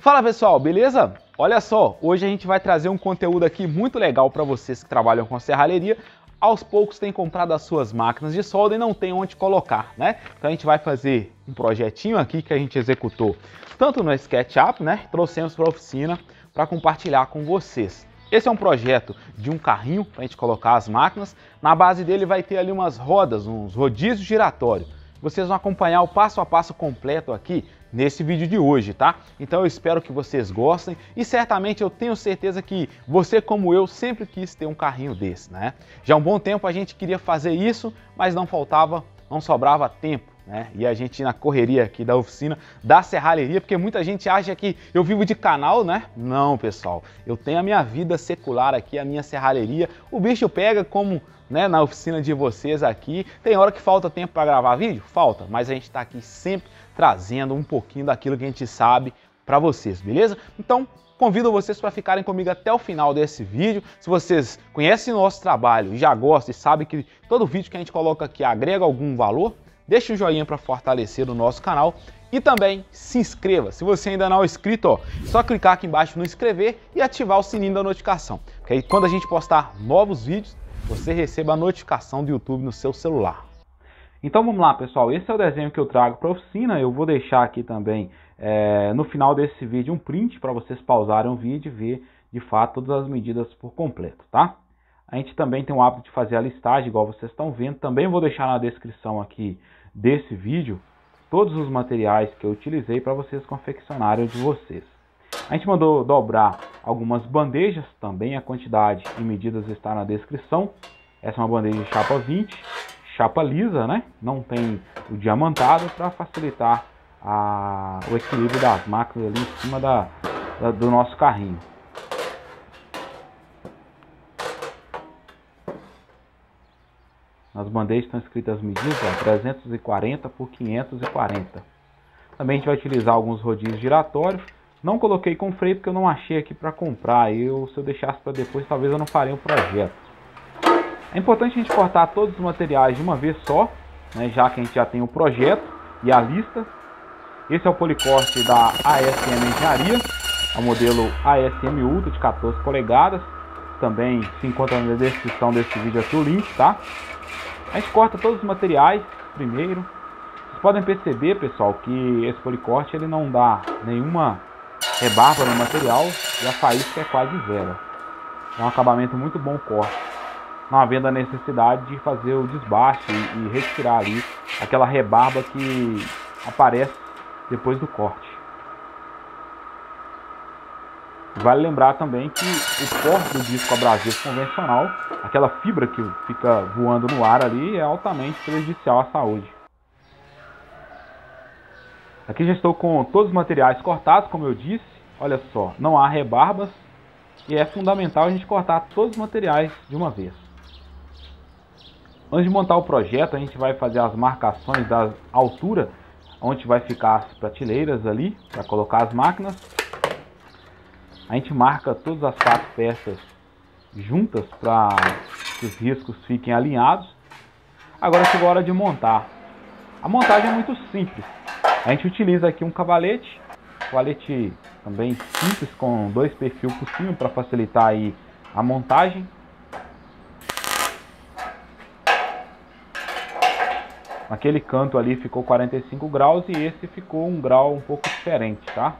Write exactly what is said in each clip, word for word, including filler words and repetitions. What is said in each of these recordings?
Fala pessoal, beleza? Olha só, hoje a gente vai trazer um conteúdo aqui muito legal para vocês que trabalham com serralheria. Aos poucos têm comprado as suas máquinas de solda e não tem onde colocar, né? Então a gente vai fazer um projetinho aqui que a gente executou tanto no SketchUp, né? Trouxemos para a oficina para compartilhar com vocês. Esse é um projeto de um carrinho para a gente colocar as máquinas. Na base dele vai ter ali umas rodas, uns rodízios giratórios. Vocês vão acompanhar o passo a passo completo aqui nesse vídeo de hoje, tá? Então eu espero que vocês gostem e certamente eu tenho certeza que você, como eu, sempre quis ter um carrinho desse, né? Já há um bom tempo a gente queria fazer isso, mas não faltava, não sobrava tempo, né? E a gente na correria aqui da oficina da serralheria, porque muita gente acha que eu vivo de canal, né? Não, pessoal, eu tenho a minha vida secular aqui, a minha serralheria. O bicho pega como... Né, na oficina de vocês aqui. Tem hora que falta tempo para gravar vídeo? Falta, mas a gente está aqui sempre trazendo um pouquinho daquilo que a gente sabe para vocês, beleza? Então, convido vocês para ficarem comigo até o final desse vídeo. Se vocês conhecem o nosso trabalho, já gostam e sabem que todo vídeo que a gente coloca aqui agrega algum valor, deixa o joinha para fortalecer o nosso canal e também se inscreva. Se você ainda não é inscrito, ó, só clicar aqui embaixo no inscrever e ativar o sininho da notificação, porque aí quando a gente postar novos vídeos, você receba a notificação do YouTube no seu celular. Então vamos lá, pessoal, esse é o desenho que eu trago para a oficina. Eu vou deixar aqui também é, no final desse vídeo um print para vocês pausarem o vídeo e ver de fato todas as medidas por completo, tá? A gente também tem o hábito de fazer a listagem, igual vocês estão vendo. Também vou deixar na descrição aqui desse vídeo todos os materiais que eu utilizei para vocês confeccionarem o de vocês. A gente mandou dobrar algumas bandejas, também a quantidade e medidas está na descrição. Essa é uma bandeja de chapa vinte, chapa lisa, né? Não tem o diamantado, para facilitar a, o equilíbrio das máquinas ali em cima da, da, do nosso carrinho. Nas bandejas estão escritas as medidas, ó, trezentos e quarenta por quinhentos e quarenta. Também a gente vai utilizar alguns rodízios giratórios. Não coloquei com freio porque eu não achei aqui para comprar. Eu, se eu deixasse para depois, talvez eu não faria o projeto. É importante a gente cortar todos os materiais de uma vez só, né, já que a gente já tem o projeto e a lista. Esse é o policorte da A S M Engenharia, é o modelo A S M Ultra de quatorze polegadas. Também se encontra na descrição desse vídeo aqui o link, tá? A gente corta todos os materiais primeiro. Vocês podem perceber, pessoal, que esse policorte ele não dá nenhuma rebarba no material e a faísca é quase zero. É um acabamento muito bom o corte, não havendo a necessidade de fazer o desbaste e, e retirar ali aquela rebarba que aparece depois do corte. Vale lembrar também que o corte do disco abrasivo convencional, aquela fibra que fica voando no ar ali, é altamente prejudicial à saúde. Aqui já estou com todos os materiais cortados, como eu disse. Olha só, não há rebarbas e é fundamental a gente cortar todos os materiais de uma vez. Antes de montar o projeto, a gente vai fazer as marcações da altura onde vai ficar as prateleiras ali para colocar as máquinas. A gente marca todas as quatro peças juntas para que os riscos fiquem alinhados. Agora chegou a hora de montar. A montagem é muito simples. A gente utiliza aqui um cavalete, cavalete também simples com dois perfis por cima para facilitar aí a montagem. Aquele canto ali ficou quarenta e cinco graus e esse ficou um grau um pouco diferente, tá?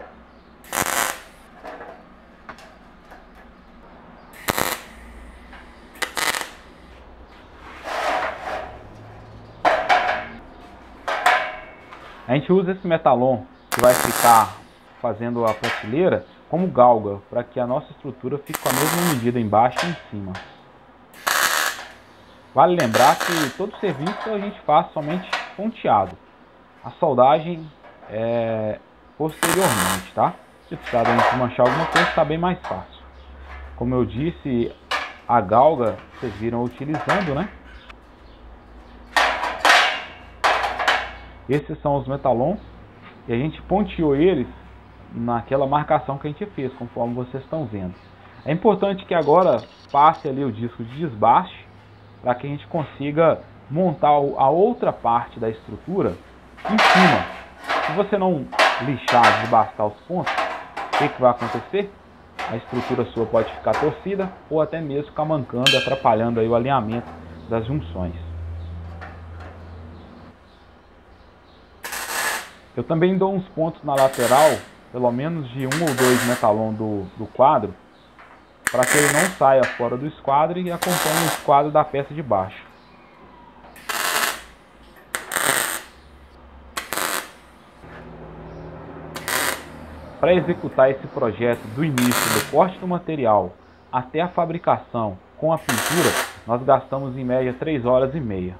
A gente usa esse metalon que vai ficar fazendo a prateleira como galga, para que a nossa estrutura fique com a mesma medida embaixo e em cima. Vale lembrar que todo serviço a gente faz somente ponteado. A soldagem é posteriormente, tá? Se precisar da gente manchar alguma coisa, está bem mais fácil. Como eu disse, a galga vocês viram utilizando, né? Esses são os metalons e a gente ponteou eles naquela marcação que a gente fez, conforme vocês estão vendo. É importante que agora passe ali o disco de desbaste para que a gente consiga montar a outra parte da estrutura em cima. Se você não lixar, desbastar os pontos, que, que vai acontecer? A estrutura sua pode ficar torcida ou até mesmo ficar mancando, atrapalhando aí o alinhamento das junções. Eu também dou uns pontos na lateral, pelo menos de um ou dois metalon do, do quadro, para que ele não saia fora do esquadro e acompanhe o esquadro da peça de baixo. Para executar esse projeto do início do corte do material até a fabricação com a pintura, nós gastamos em média três horas e meia.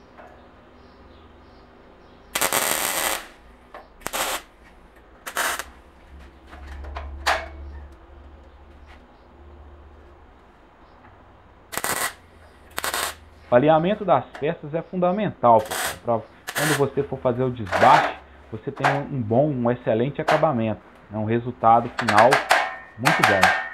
O alinhamento das peças é fundamental, para quando você for fazer o desbaste, você tem um bom, um excelente acabamento, né? Um resultado final muito bom.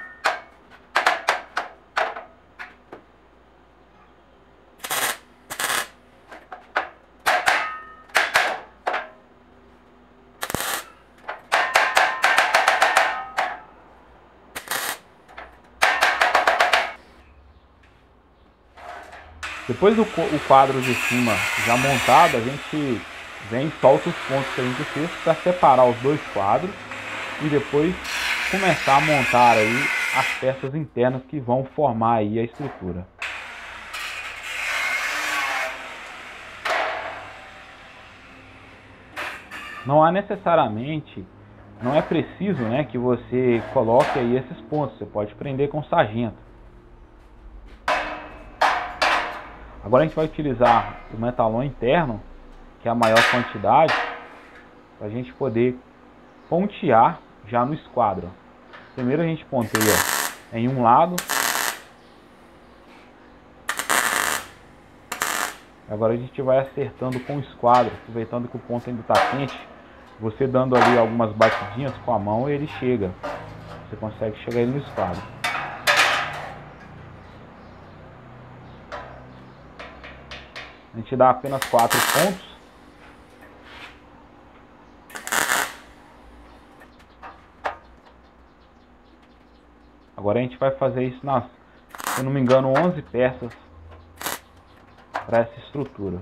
Depois do o quadro de cima já montado, a gente vem e solta os pontos que a gente fez para separar os dois quadros e depois começar a montar aí as peças internas que vão formar aí a estrutura. Não há necessariamente, não é preciso, né, que você coloque aí esses pontos, você pode prender com sargento. Agora a gente vai utilizar o metalon interno, que é a maior quantidade, para a gente poder pontear já no esquadro. Primeiro a gente ponteia em um lado. Agora a gente vai acertando com o esquadro, aproveitando que o ponto ainda está quente. Você dando ali algumas batidinhas com a mão, ele chega. Você consegue chegar ele no esquadro. A gente dá apenas quatro pontos. Agora a gente vai fazer isso nas, se eu não me engano, onze peças para essa estrutura.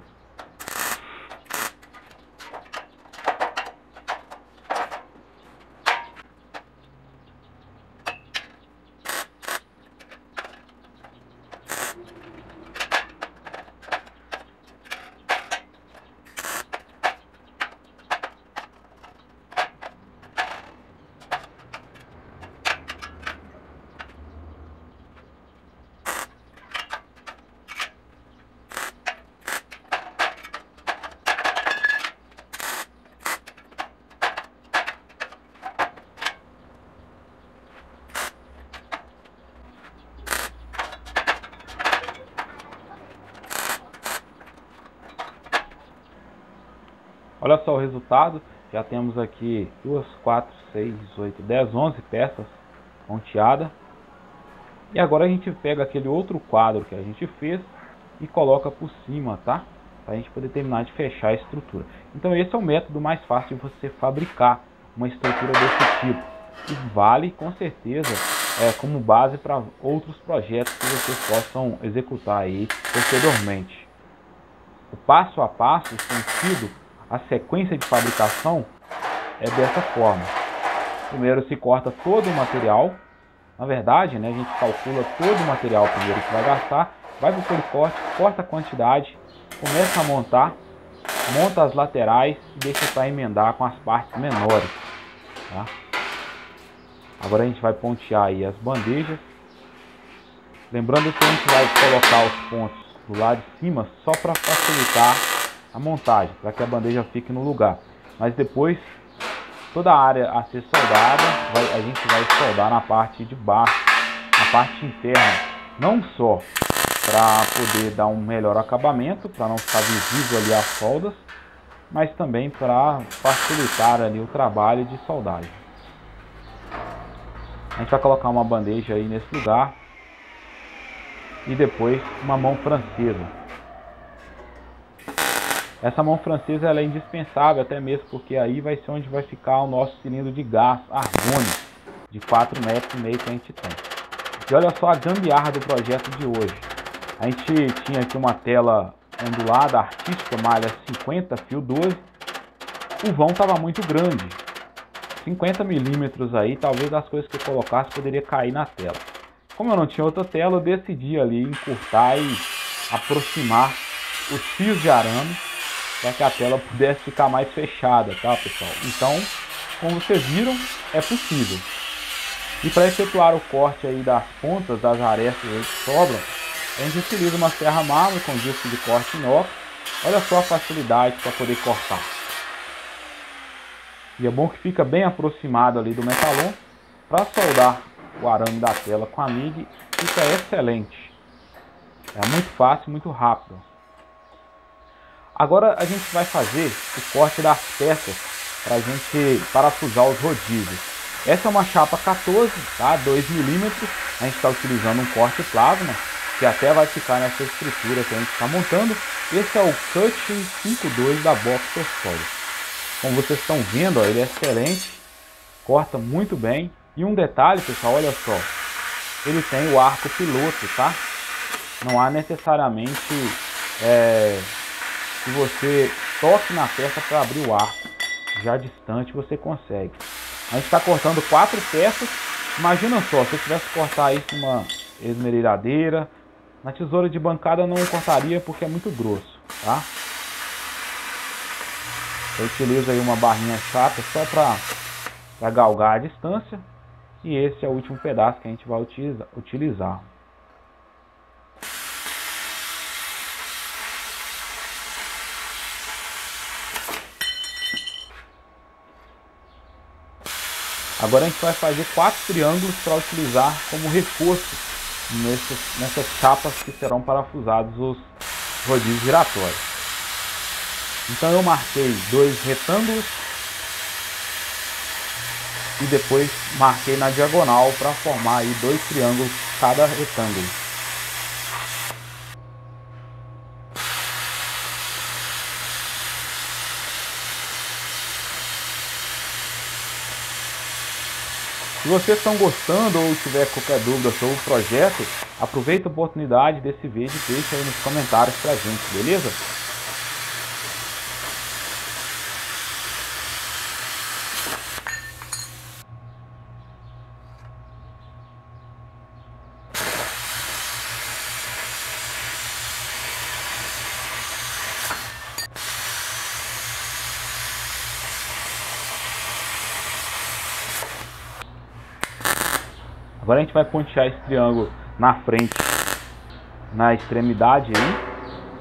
Olha só o resultado, já temos aqui duas, quatro, seis, oito, dez, onze peças ponteadas. E agora a gente pega aquele outro quadro que a gente fez e coloca por cima, tá? Para a gente poder terminar de fechar a estrutura. Então esse é o método mais fácil de você fabricar uma estrutura desse tipo. E vale com certeza é, como base para outros projetos que vocês possam executar aí posteriormente. O passo a passo, o sentido, a sequência de fabricação é dessa forma. Primeiro se corta todo o material. Na verdade, né, a gente calcula todo o material primeiro que vai gastar, vai para o policorte, corta a quantidade, começa a montar, monta as laterais e deixa para emendar com as partes menores. Tá? Agora a gente vai pontear aí as bandejas. Lembrando que a gente vai colocar os pontos do lado de cima só para facilitar a montagem, para que a bandeja fique no lugar. Mas depois, toda a área a ser soldada, vai, a gente vai soldar na parte de baixo, na parte interna. Não só para poder dar um melhor acabamento, para não ficar visível ali as soldas, mas também para facilitar ali o trabalho de soldagem. A gente vai colocar uma bandeja aí nesse lugar e depois uma mão francesa. Essa mão francesa ela é indispensável, até mesmo porque aí vai ser onde vai ficar o nosso cilindro de gás argônico. de quatro metros e meio que a gente tem. E olha só a gambiarra do projeto de hoje. A gente tinha aqui uma tela ondulada, artística, malha cinquenta, fio doze. O vão estava muito grande. cinquenta milímetros aí, talvez as coisas que eu colocasse poderia cair na tela. Como eu não tinha outra tela, eu decidi ali encurtar e aproximar os fios de arame para que a tela pudesse ficar mais fechada, tá, pessoal? Então, como vocês viram, é possível. E para efetuar o corte aí das pontas, das arestas aí que sobram, a gente utiliza uma serra mármore com disco de corte inox. Olha só a facilidade para poder cortar. E é bom que fica bem aproximado ali do metalon. Para soldar o arame da tela com a M I G, fica excelente. É muito fácil, muito rápido. Agora a gente vai fazer o corte das peças para a gente parafusar os rodízios. Essa é uma chapa quatorze, tá? dois milímetros. A gente está utilizando um corte plasma, que até vai ficar nessa estrutura que a gente está montando. Esse é o Cutting cinquenta e dois da Boxer Solid. Como vocês estão vendo, ó, ele é excelente, corta muito bem. E um detalhe, pessoal, olha só, ele tem o arco piloto, tá? Não há necessariamente é, que você toque na peça para abrir o arco. Já distante você consegue. A gente está cortando quatro peças. Imagina só, se eu tivesse que cortar isso numa esmerilhadeira, na tesoura de bancada não cortaria porque é muito grosso, tá? Eu utilizo aí uma barrinha chata só para galgar a distância. E esse é o último pedaço que a gente vai utiliza, utilizar. Agora a gente vai fazer quatro triângulos para utilizar como reforço nessas, nessas chapas que serão parafusados os rodízios giratórios. Então eu marquei dois retângulos e depois marquei na diagonal para formar aí dois triângulos cada retângulo. Se vocês estão gostando ou tiver qualquer dúvida sobre o projeto, aproveita a oportunidade desse vídeo e deixa aí nos comentários pra gente, beleza? Agora a gente vai pontear esse triângulo na frente, na extremidade aí.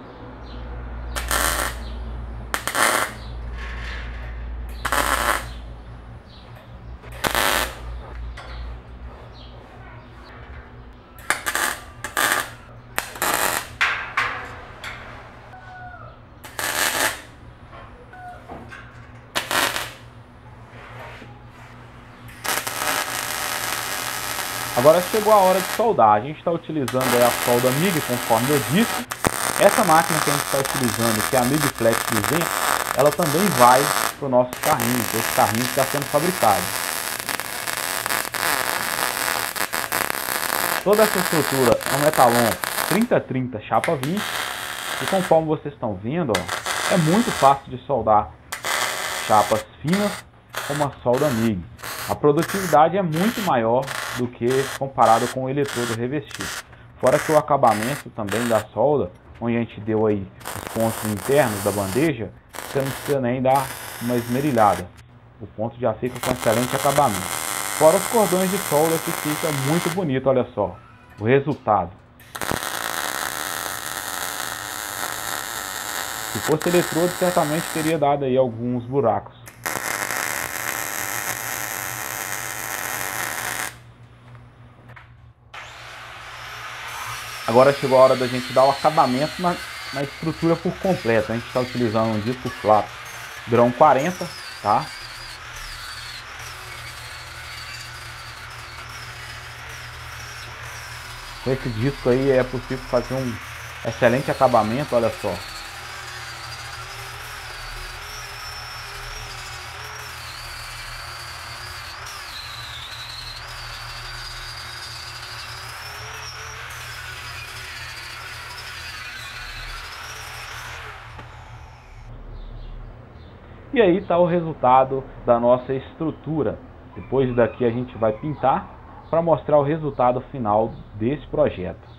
Agora chegou a hora de soldar. A gente está utilizando aí a solda M I G, conforme eu disse. Essa máquina que a gente está utilizando, que é a M I G Flex duzentos, ela também vai para o nosso carrinho, que esse carrinho está sendo fabricado. Toda essa estrutura é um metalon trinta trinta chapa vinte. E conforme vocês estão vendo, ó, é muito fácil de soldar chapas finas com uma solda M I G. A produtividade é muito maior do que comparado com o eletrodo revestido. Fora que o acabamento também da solda, onde a gente deu aí os pontos internos da bandeja, você não precisa nem dar uma esmerilhada. O ponto já fica com excelente acabamento. Fora os cordões de solda, que fica muito bonito, olha só o resultado. Se fosse eletrodo, certamente teria dado aí alguns buracos. Agora chegou a hora da gente dar o acabamento na, na estrutura por completo. A gente está utilizando um disco flat grão quarenta, tá? Com esse disco aí é possível fazer um excelente acabamento, olha só. E aí está o resultado da nossa estrutura. Depois daqui a gente vai pintar para mostrar o resultado final desse projeto.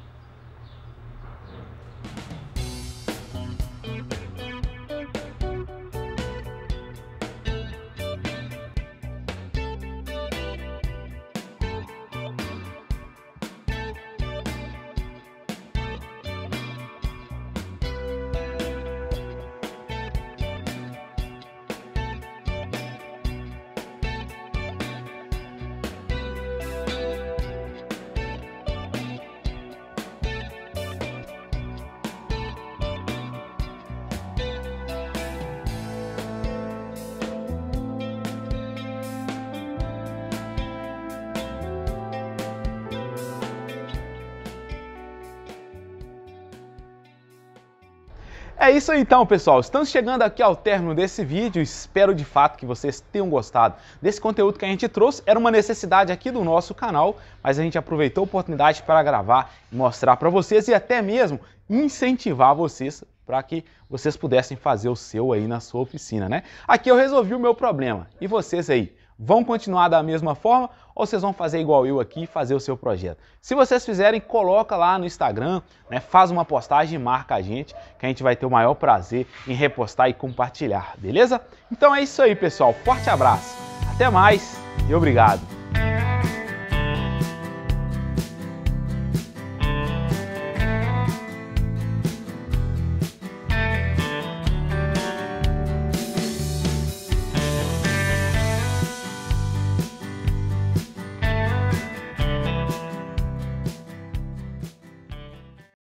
É isso aí então, pessoal, estamos chegando aqui ao término desse vídeo, espero de fato que vocês tenham gostado desse conteúdo que a gente trouxe. Era uma necessidade aqui do nosso canal, mas a gente aproveitou a oportunidade para gravar e mostrar para vocês e até mesmo incentivar vocês para que vocês pudessem fazer o seu aí na sua oficina, né? Aqui eu resolvi o meu problema, e vocês aí? Vão continuar da mesma forma ou vocês vão fazer igual eu aqui e fazer o seu projeto? Se vocês fizerem, coloca lá no Instagram, né, faz uma postagem e marca a gente, que a gente vai ter o maior prazer em repostar e compartilhar, beleza? Então é isso aí, pessoal. Forte abraço, até mais e obrigado!